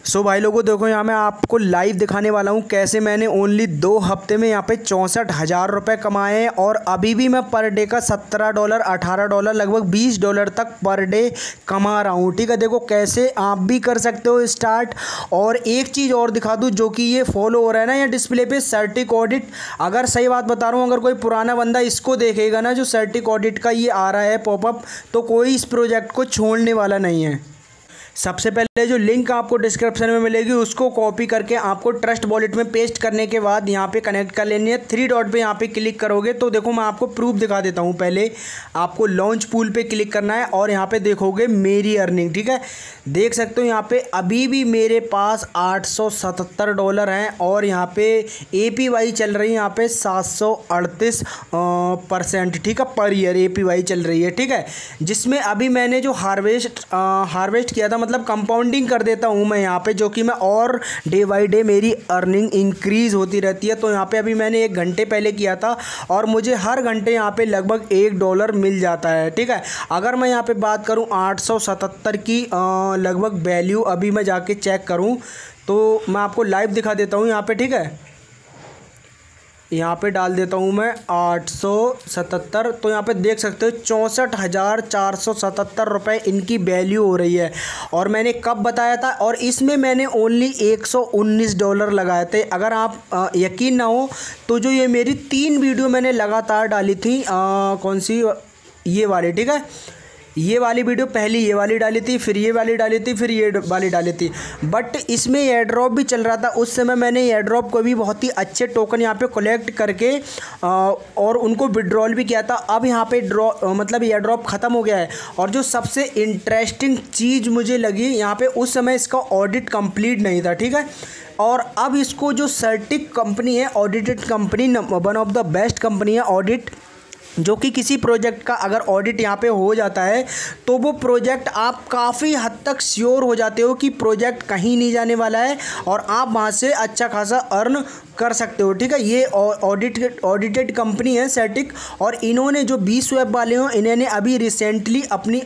सो भाई लोगों देखो, यहाँ मैं आपको लाइव दिखाने वाला हूँ कैसे मैंने ओनली 2 हफ्ते में यहाँ पे 64,000 रुपये कमाए हैं। और अभी भी मैं पर डे का $17, $18, लगभग $20 तक पर डे कमा रहा हूँ। ठीक है, देखो कैसे आप भी कर सकते हो स्टार्ट। और एक चीज़ और दिखा दूँ, जो कि ये फॉलो हो रहा है ना, या डिस्प्ले पे सर्टिक ऑडिट। अगर सही बात बता रहा हूँ, अगर कोई पुराना बंदा इसको देखेगा ना, जो सर्टिक ऑडिट का ये आ रहा है पॉपअप, तो कोई इस प्रोजेक्ट को छोड़ने वाला नहीं है। सबसे पहले जो लिंक आपको डिस्क्रिप्शन में मिलेगी उसको कॉपी करके आपको ट्रस्ट वॉलेट में पेस्ट करने के बाद यहाँ पे कनेक्ट कर लेनी है। 3 डॉट पे यहाँ पे क्लिक करोगे तो देखो मैं आपको प्रूफ दिखा देता हूँ। पहले आपको लॉन्च पूल पे क्लिक करना है और यहाँ पे देखोगे मेरी अर्निंग। ठीक है, देख सकते हो यहाँ पे अभी भी मेरे पास $877 हैं और यहाँ पे APY चल रही है यहाँ पे 738%। ठीक है, पर ईयर APY चल रही है। ठीक है, जिसमें अभी मैंने जो हार्वेस्ट किया था, मतलब कंपाउंडिंग कर देता हूँ मैं यहाँ पे, जो कि मैं और डे बाई डे मेरी अर्निंग इंक्रीज़ होती रहती है। तो यहाँ पे अभी मैंने 1 घंटे पहले किया था और मुझे हर घंटे यहाँ पे लगभग $1 मिल जाता है। ठीक है, अगर मैं यहाँ पे बात करूँ 877 की लगभग वैल्यू, अभी मैं जाके चेक करूँ तो मैं आपको लाइव दिखा देता हूँ यहाँ पे। ठीक है, यहाँ पे डाल देता हूँ मैं 877, तो यहाँ पे देख सकते हो 64,477 रुपये इनकी वैल्यू हो रही है। और मैंने कब बताया था, और इसमें मैंने ओनली $119 लगाए थे। अगर आप यकीन ना हो तो जो ये मेरी 3 वीडियो मैंने लगातार डाली थी, कौन सी, ये वाली। ठीक है, ये वाली वीडियो पहली ये वाली डाली थी, फिर ये वाली डाली थी, फिर ये वाली डाली थी। बट इसमें एयर ड्रॉप भी चल रहा था उस समय। मैंने एयर ड्रॉप को भी बहुत ही अच्छे टोकन यहाँ पे कलेक्ट करके और उनको विड्रॉल भी किया था। अब यहाँ पे मतलब एयर ड्रॉप ख़त्म हो गया है। और जो सबसे इंटरेस्टिंग चीज़ मुझे लगी यहाँ पे, उस समय इसका ऑडिट कंप्लीट नहीं था। ठीक है, और अब इसको जो सर्टिक कंपनी है, audited company, one of the best company है ऑडिट, जो कि किसी प्रोजेक्ट का अगर ऑडिट यहाँ पे हो जाता है तो वो प्रोजेक्ट आप काफ़ी हद तक श्योर हो जाते हो कि प्रोजेक्ट कहीं नहीं जाने वाला है और आप वहाँ से अच्छा खासा अर्न कर सकते हो। ठीक है, ये ऑडिटेड कंपनी है सर्टिक, और इन्होंने जो BSwap वाले हो, इन्होंने अभी रिसेंटली अपनी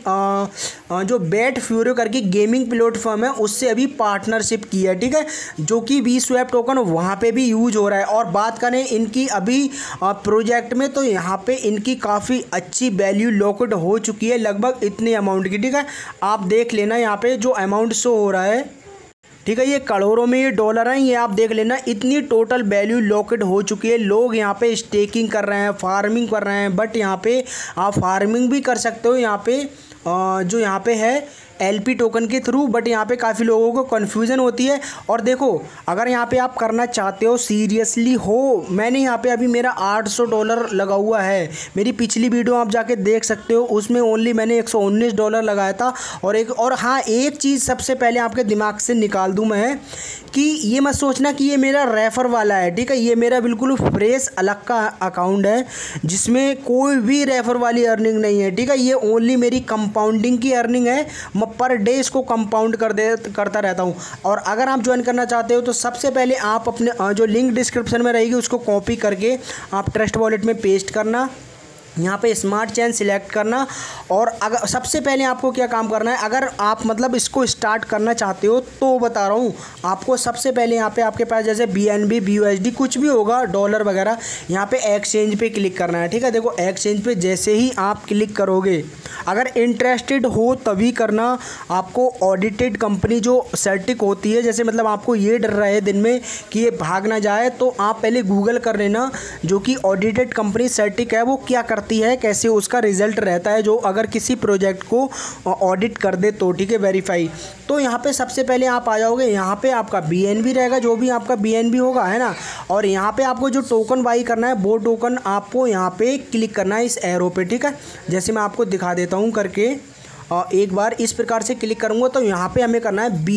जो बेट फ्यूरो करके गेमिंग प्लेटफॉर्म है उससे अभी पार्टनरशिप की है। ठीक है, जो कि BSwap टोकन वहाँ पे भी यूज हो रहा है। और बात करें इनकी अभी प्रोजेक्ट में, तो यहाँ पे इनकी काफ़ी अच्छी वैल्यू लॉक्ड हो चुकी है, लगभग इतने अमाउंट की। ठीक है, आप देख लेना यहाँ पे जो अमाउंट शो हो रहा है। ठीक है, ये करोड़ों में ये डॉलर हैं, ये आप देख लेना, इतनी टोटल वैल्यू लॉक्ड हो चुकी है। लोग यहाँ पे स्टेकिंग कर रहे हैं, फार्मिंग कर रहे हैं। बट यहाँ पे आप फार्मिंग भी कर सकते हो यहाँ पे, जो यहाँ पे है LP टोकन के थ्रू। बट यहाँ पे काफ़ी लोगों को कन्फ्यूज़न होती है। और देखो, अगर यहाँ पे आप करना चाहते हो सीरियसली हो, मैंने यहाँ पे अभी मेरा $800 लगा हुआ है। मेरी पिछली वीडियो आप जाके देख सकते हो, उसमें ओनली मैंने $119 लगाया था। और हाँ, एक चीज़ सबसे पहले आपके दिमाग से निकाल दूँ मैं, कि ये मत सोचना कि ये मेरा रेफ़र वाला है। ठीक है, ये मेरा बिल्कुल फ्रेश अलग का अकाउंट है, जिसमें कोई भी रेफ़र वाली अर्निंग नहीं है। ठीक है, ये ओनली मेरी कंपाउंडिंग की अर्निंग है। मैं पर डे इसको कंपाउंड करता रहता हूँ। और अगर आप ज्वाइन करना चाहते हो तो सबसे पहले आप अपने जो लिंक डिस्क्रिप्शन में रहेगी उसको कॉपी करके आप ट्रस्ट वॉलेट में पेस्ट करना, यहाँ पे स्मार्ट चेन सिलेक्ट करना। और अगर सबसे पहले आपको क्या काम करना है, अगर आप मतलब इसको स्टार्ट करना चाहते हो तो बता रहा हूँ आपको, सबसे पहले यहाँ पे आपके पास जैसे BNB, BUSD कुछ भी होगा, डॉलर वगैरह, यहाँ पे एक्सचेंज पे क्लिक करना है। ठीक है, देखो एक्सचेंज पे जैसे ही आप क्लिक करोगे, अगर इंटरेस्टेड हो तभी करना। आपको ऑडिटेड कंपनी जो सर्टिक होती है, जैसे मतलब आपको ये डर रहे दिन में कि ये भाग ना जाए, तो आप पहले गूगल कर लेना जो कि ऑडिटेड कंपनी सर्टिक है वो क्या करती है, कैसे उसका रिजल्ट रहता है, जो अगर किसी प्रोजेक्ट को ऑडिट कर दे तो। ठीक है, वेरीफाई। तो यहाँ पे सबसे पहले आप आ जाओगे, यहाँ पे आपका BNB रहेगा, जो भी आपका BNB होगा, है ना। और यहाँ पे आपको जो टोकन बाई करना है वो टोकन आपको यहाँ पे क्लिक करना है इस एरो पे। ठीक है, जैसे मैं आपको दिखा देता हूँ करके, एक बार इस प्रकार से क्लिक करूँगा तो यहाँ पे हमें करना है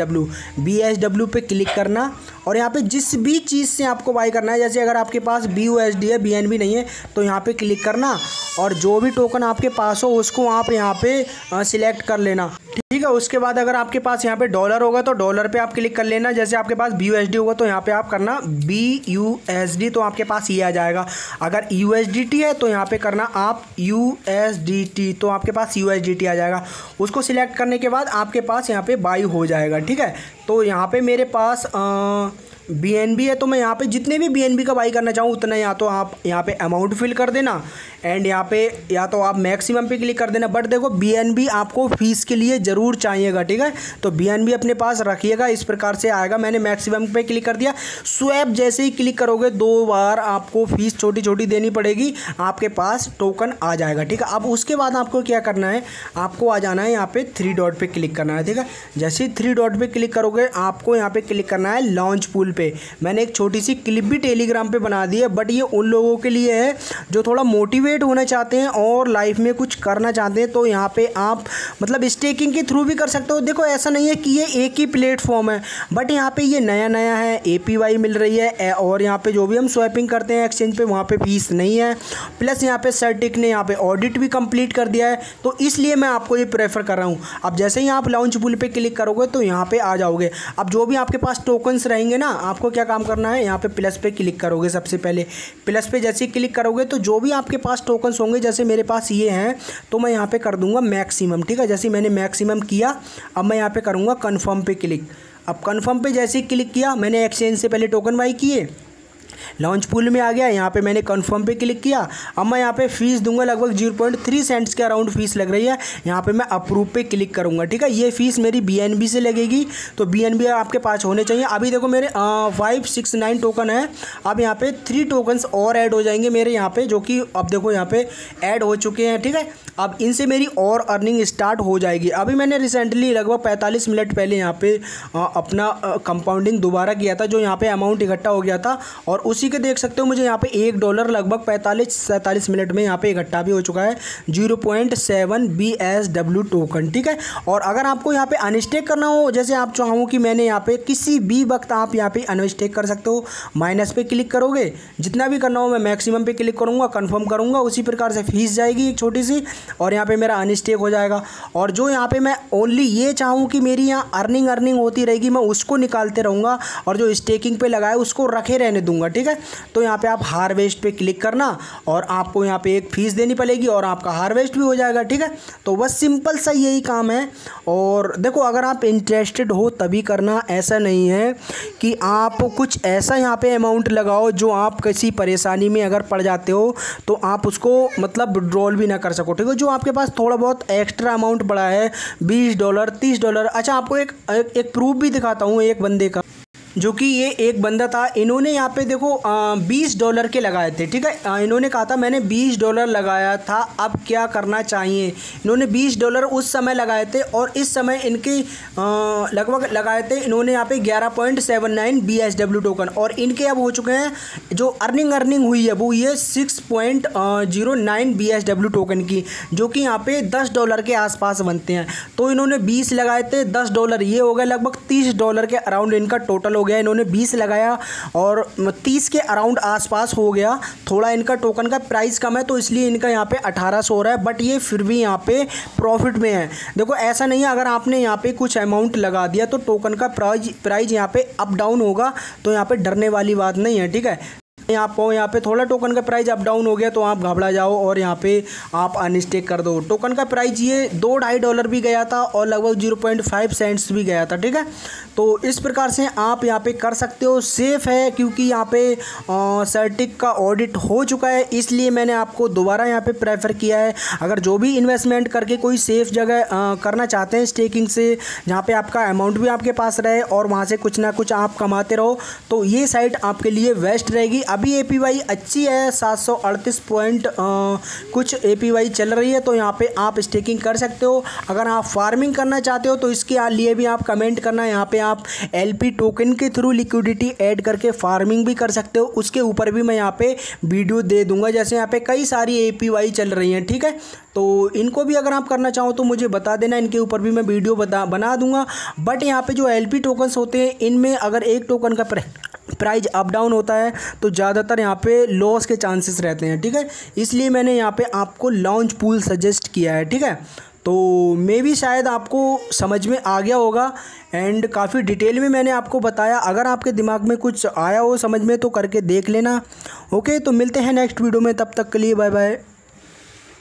BSW पे क्लिक करना। और यहाँ पे जिस भी चीज़ से आपको बाई करना है, जैसे अगर आपके पास BUSD है, BNB नहीं है, तो यहाँ पे क्लिक करना और जो भी टोकन आपके पास हो उसको आप यहाँ पे सिलेक्ट कर लेना। ठीक है, उसके बाद अगर आपके पास यहाँ पे डॉलर होगा तो डॉलर पे आप क्लिक कर लेना। जैसे आपके पास BUSD होगा तो यहाँ पे आप करना BUSD, तो आपके पास ये आ जाएगा। अगर USDT है तो यहाँ पे करना आप USDT, तो आपके पास USDT आ जाएगा। उसको सिलेक्ट करने के बाद आपके पास यहाँ पे बाई हो जाएगा। ठीक है, तो यहाँ पे मेरे पास BNB है, तो मैं यहाँ पे जितने भी BNB का बाई करना चाहूँ उतना या तो आप यहाँ पे अमाउंट फिल कर देना एंड यहाँ पे या तो आप मैक्सिमम पे क्लिक कर देना। बट देखो BNB आपको फीस के लिए ज़रूर चाहिएगा, ठीक है। तो BNB अपने पास रखिएगा। इस प्रकार से आएगा। मैंने मैक्सिमम पे क्लिक कर दिया। स्वैप जैसे ही क्लिक करोगे 2 बार आपको फीस छोटी छोटी देनी पड़ेगी, आपके पास टोकन आ जाएगा, ठीक है। अब उसके बाद आपको क्या करना है, आपको आ जाना है यहाँ पे 3 डॉट पे क्लिक करना है, ठीक है। जैसे ही 3 डॉट पे क्लिक करोगे आपको यहाँ पे क्लिक करना है लॉन्च पूल पे। मैंने एक छोटी सी क्लिप भी टेलीग्राम पे बना दी है, बट ये उन लोगों के लिए है जो थोड़ा मोटिवेट होना चाहते हैं और लाइफ में कुछ करना चाहते हैं। तो यहाँ पे आप मतलब स्टेकिंग के थ्रू भी कर सकते हो। देखो ऐसा नहीं है कि ये एक ही प्लेटफॉर्म है, बट यहाँ पे ये नया नया है, APY मिल रही है और यहाँ पे जो भी हम स्वैपिंग करते हैं एक्सचेंज पे वहाँ पे फीस नहीं है। प्लस यहाँ पे सर्टिक ने यहाँ पे ऑडिट भी कंप्लीट कर दिया है, तो इसलिए मैं आपको ये प्रेफर कर रहा हूँ। अब जैसे ही आप लॉन्च पूल पे क्लिक करोगे तो यहाँ पे आ जाओगे। अब जो भी आपके पास टोकन्स रहेंगे ना, आपको क्या काम करना है, यहाँ पे प्लस पे क्लिक करोगे। सबसे पहले प्लस पे जैसे ही क्लिक करोगे तो जो भी आपके पास टोकन्स होंगे, जैसे मेरे पास ये हैं तो मैं यहाँ पे कर दूंगा मैक्सिमम, ठीक है। जैसे मैंने मैक्सिमम किया, अब मैं यहाँ पे करूँगा कन्फर्म पे क्लिक। अब कन्फर्म पे जैसे ही क्लिक किया, मैंने एक्सचेंज से पहले टोकन बाई किए, लॉन्च पूल में आ गया, यहाँ पे मैंने कन्फर्म पे क्लिक किया। अब मैं यहाँ पे फीस दूंगा, लगभग 0.3 सेंट्स के अराउंड फीस लग रही है। यहाँ पे मैं अप्रूव पे क्लिक करूँगा, ठीक है। ये फीस मेरी BNB से लगेगी, तो BNB आपके पास होने चाहिए। अभी देखो मेरे 569 टोकन है। अब यहाँ पे 3 टोकन्स और ऐड हो जाएंगे मेरे यहाँ पे, जो कि अब देखो यहाँ पे ऐड हो चुके हैं, ठीक है। अब इनसे मेरी और अर्निंग स्टार्ट हो जाएगी। अभी मैंने रिसेंटली लगभग 45 मिनट पहले यहाँ पे अपना कंपाउंडिंग दोबारा किया था, जो यहाँ पे अमाउंट इकट्ठा हो गया था, और उसी के देख सकते हो मुझे यहाँ पे $1 लगभग 45-47 मिनट में यहाँ पे इकट्ठा भी हो चुका है, 0.7 BSW टोकन, ठीक है। और अगर आपको यहाँ पे अनस्टेक करना हो, जैसे आप चाहो कि मैंने यहाँ पे किसी भी वक्त आप यहाँ पे अनस्टेक कर सकते हो, माइनस पे क्लिक करोगे, जितना भी करना हो मैं मैक्सिमम पे क्लिक करूँगा, कन्फर्म करूँगा, उसी प्रकार से फीस जाएगी एक छोटी सी, और यहाँ पे मेरा अनस्टेक हो जाएगा। और जो यहाँ पे मैं ओनली ये चाहूँ कि मेरी यहाँ अर्निंग होती रहेगी, मैं उसको निकालते रहूँगा, और जो स्टेकिंग पे लगाए उसको रखे रहने दूंगा, ठीक है। तो यहाँ पे आप हार्वेस्ट पे क्लिक करना और आपको यहाँ पे एक फीस देनी पड़ेगी और आपका हार्वेस्ट भी हो जाएगा, ठीक है। तो बस सिंपल सा यही काम है। और देखो अगर आप इंटरेस्टेड हो तभी करना, ऐसा नहीं है कि आप कुछ ऐसा यहाँ पे अमाउंट लगाओ जो आप किसी परेशानी में अगर पड़ जाते हो तो आप उसको मतलब विड्रॉल भी ना कर सको, ठीक है। जो आपके पास थोड़ा बहुत एक्स्ट्रा अमाउंट पड़ा है, $20 $30। अच्छा आपको एक प्रूफ भी दिखाता हूँ एक बंदे का, जो कि ये एक बंदा था, इन्होंने यहाँ पे देखो $20 के लगाए थे, ठीक है। इन्होंने कहा था मैंने $20 लगाया था, अब क्या करना चाहिए। इन्होंने $20 उस समय लगाए थे और इस समय इनके लगभग लगाए थे इन्होंने यहाँ पे 11.79 BSW टोकन, और इनके अब हो चुके हैं जो अर्निंग हुई है वो ये 6.09 BSW टोकन की, जो कि यहाँ पे $10 के आसपास बनते हैं। तो इन्होंने 20 लगाए थे, $10 ये हो गए लगभग $30 के अराउंड इनका टोटल हो गया। इन्होंने 20 लगाया और 30 के अराउंड आसपास हो गया। थोड़ा इनका टोकन का प्राइस कम है तो इसलिए इनका यहाँ पे 1800 हो रहा है, बट ये फिर भी यहाँ पे प्रॉफिट में है। देखो ऐसा नहीं है अगर आपने यहाँ पे कुछ अमाउंट लगा दिया तो टोकन का प्राइस यहाँ पे अप डाउन होगा, तो यहाँ पे डरने वाली बात नहीं है, ठीक है। आपको यहाँ पे थोड़ा टोकन का प्राइस अप डाउन हो गया तो आप घबरा जाओ और यहाँ पे आप अनस्टेक कर दो। टोकन का प्राइस ये $2-2.5 भी गया था और लगभग 0.5 सेंट्स भी गया था, ठीक है। तो इस प्रकार से आप यहाँ पे कर सकते हो, सेफ़ है क्योंकि यहाँ पे सर्टिक का ऑडिट हो चुका है, इसलिए मैंने आपको दोबारा यहाँ पे प्रेफर किया है। अगर जो भी इन्वेस्टमेंट करके कोई सेफ़ जगह करना चाहते हैं स्टेकिंग से, जहाँ पे आपका अमाउंट भी आपके पास रहे और वहाँ से कुछ ना कुछ आप कमाते रहो, तो ये साइट आपके लिए बेस्ट रहेगी। अभी APY अच्छी है, 738 पॉइंट कुछ APY चल रही है, तो यहाँ पे आप स्टेकिंग कर सकते हो। अगर आप फार्मिंग करना चाहते हो तो इसके लिए भी आप कमेंट करना, यहाँ पे आप LP टोकन के थ्रू लिक्विडिटी ऐड करके फार्मिंग भी कर सकते हो। उसके ऊपर भी मैं यहाँ पे वीडियो दे दूंगा, जैसे यहाँ पे कई सारी APY चल रही हैं, ठीक है। तो इनको भी अगर आप करना चाहो तो मुझे बता देना, इनके ऊपर भी मैं वीडियो बना दूंगा। बट यहाँ पे जो LP टोकन्स होते हैं इनमें अगर एक टोकन का प्राइस अप डाउन होता है तो ज़्यादातर यहाँ पे लॉस के चांसेस रहते हैं, ठीक है। इसलिए मैंने यहाँ पे आपको लॉन्च पूल सजेस्ट किया है, ठीक है। तो मे भी शायद आपको समझ में आ गया होगा एंड काफ़ी डिटेल में मैंने आपको बताया। अगर आपके दिमाग में कुछ आया हो समझ में तो करके देख लेना। ओके, तो मिलते हैं नेक्स्ट वीडियो में, तब तक के लिए बाय बाय।